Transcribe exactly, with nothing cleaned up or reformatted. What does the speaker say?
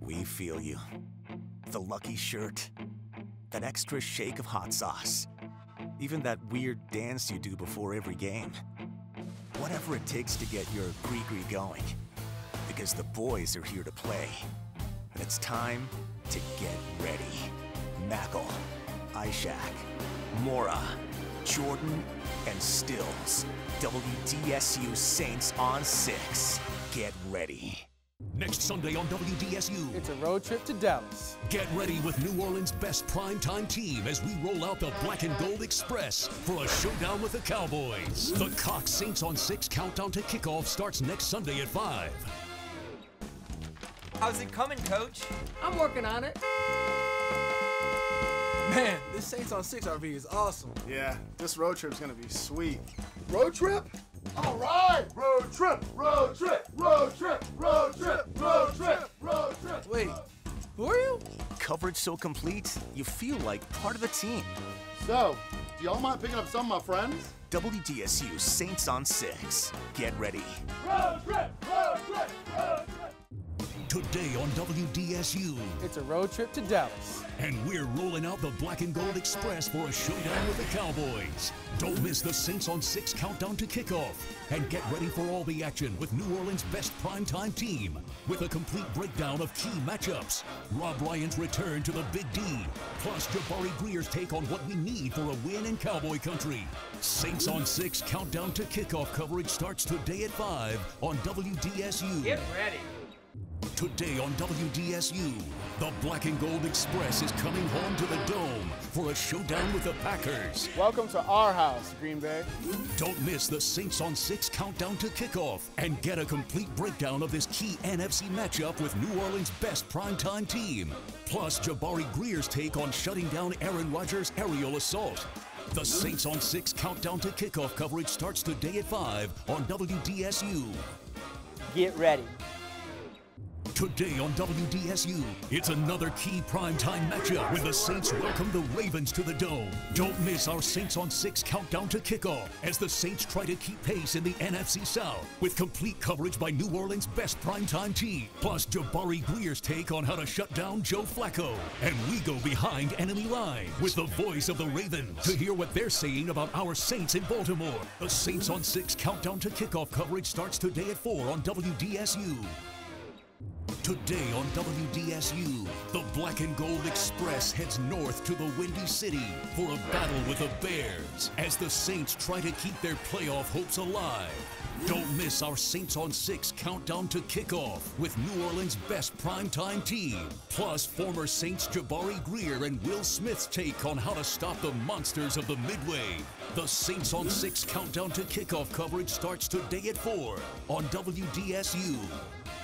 We feel you. The lucky shirt, that extra shake of hot sauce, even that weird dance you do before every game. Whatever it takes to get your gree-gree going. Because the boys are here to play. And it's time to get ready. Mackle, Ishak, Mora, Jordan, and Stills. W D S U Saints on six. Get ready. Next Sunday on W D S U. It's a road trip to Dallas. Get ready with New Orleans' best primetime team as we roll out the Black and Gold Express for a showdown with the Cowboys. The Cox Saints on six countdown to kickoff starts next Sunday at five. How's it coming, Coach? I'm working on it. Man, this Saints on six R V is awesome. Yeah, this road trip's gonna be sweet. Road trip? All right! Road trip, road trip, road trip, road trip, road trip, road trip. Wait, who are you? Coverage so complete, you feel like part of the team. So, do y'all mind picking up some of my friends? W D S U Saints on six. Get ready. Road trip, road trip, road trip. Today on W D S U. It's a road trip to Dallas. And we're rolling out the Black and Gold Express for a showdown with the Cowboys. Don't miss the Saints on six countdown to kickoff. And get ready for all the action with New Orleans' best primetime team. With a complete breakdown of key matchups. Rob Ryan's return to the Big D. Plus Jabari Greer's take on what we need for a win in Cowboy Country. Saints on six countdown to kickoff coverage starts today at five on W D S U. Get ready. Today on W D S U, the Black and Gold Express is coming home to the Dome for a showdown with the Packers. Welcome to our house, Green Bay. Don't miss the Saints on six countdown to kickoff and get a complete breakdown of this key N F C matchup with New Orleans' best primetime team. Plus Jabari Greer's take on shutting down Aaron Rodgers' aerial assault. The Saints on six countdown to kickoff coverage starts today at five on W D S U. Get ready. Today on W D S U, it's another key primetime matchup when the Saints welcome the Ravens to the Dome. Don't miss our Saints on six countdown to kickoff as the Saints try to keep pace in the N F C South with complete coverage by New Orleans' best primetime team, plus Jabari Greer's take on how to shut down Joe Flacco. And we go behind enemy lines with the voice of the Ravens to hear what they're saying about our Saints in Baltimore. The Saints on six countdown to kickoff coverage starts today at four on W D S U. Today on W D S U, the Black and Gold Express heads north to the Windy City for a battle with the Bears as the Saints try to keep their playoff hopes alive. Don't miss our Saints on six countdown to kickoff with New Orleans' best primetime team, plus former Saints Jabari Greer and Will Smith's take on how to stop the monsters of the Midway. The Saints on six countdown to kickoff coverage starts today at four on W D S U.